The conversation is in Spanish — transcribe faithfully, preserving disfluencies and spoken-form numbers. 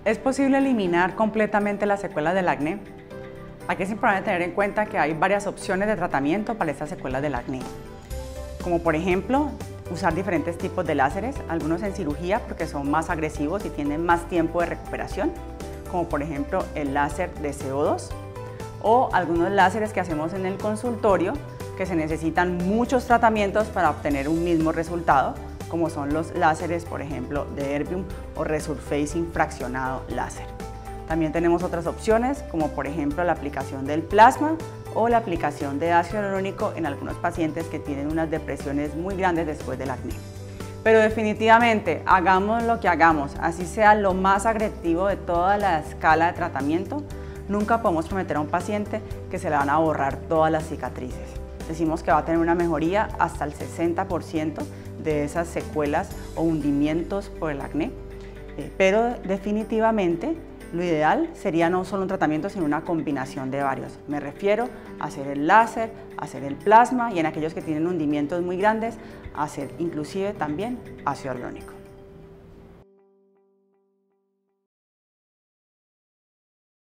¿Es posible eliminar completamente las secuelas del acné? Aquí es importante tener en cuenta que hay varias opciones de tratamiento para estas secuelas del acné, como por ejemplo usar diferentes tipos de láseres, algunos en cirugía porque son más agresivos y tienen más tiempo de recuperación, como por ejemplo el láser de C O dos, o algunos láseres que hacemos en el consultorio que se necesitan muchos tratamientos para obtener un mismo resultado, como son los láseres, por ejemplo, de Erbium o Resurfacing fraccionado láser. También tenemos otras opciones, como por ejemplo la aplicación del plasma o la aplicación de ácido hialurónico en algunos pacientes que tienen unas depresiones muy grandes después del acné. Pero definitivamente, hagamos lo que hagamos, así sea lo más agresivo de toda la escala de tratamiento, nunca podemos prometer a un paciente que se le van a borrar todas las cicatrices. Decimos que va a tener una mejoría hasta el sesenta por ciento de esas secuelas o hundimientos por el acné, eh, pero definitivamente lo ideal sería no solo un tratamiento, sino una combinación de varios. Me refiero a hacer el láser, a hacer el plasma y en aquellos que tienen hundimientos muy grandes, a hacer inclusive también ácido hialurónico.